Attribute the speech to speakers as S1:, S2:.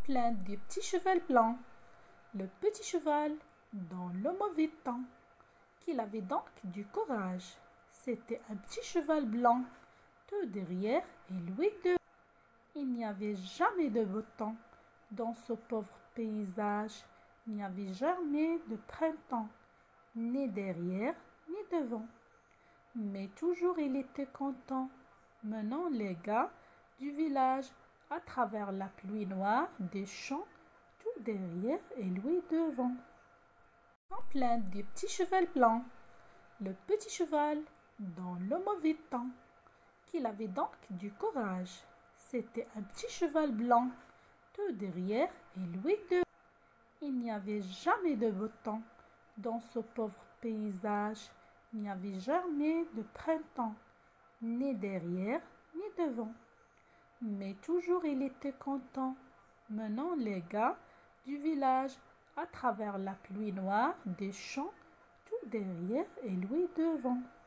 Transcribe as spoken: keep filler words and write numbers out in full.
S1: plein du petit cheval blanc. Le petit cheval, dans le mauvais temps, qu'il avait donc du courage. C'était un petit cheval blanc, tout derrière et lui devant. Il n'y avait jamais de beau temps dans ce pauvre paysage. Il n'y avait jamais de printemps, ni derrière, ni devant. Mais toujours il était content, menant les gars du village à travers la pluie noire des champs, tout derrière et lui devant. En plein du petit cheval blanc, le petit cheval, dans le mauvais temps, qu'il avait donc du courage. C'était un petit cheval blanc, tout derrière et lui devant. Il n'y avait jamais de beau temps dans ce pauvre paysage. Il n'y avait jamais de printemps, ni derrière, ni devant. Mais toujours il était content, menant les gars du village à travers la pluie noire des champs, tout derrière et lui devant.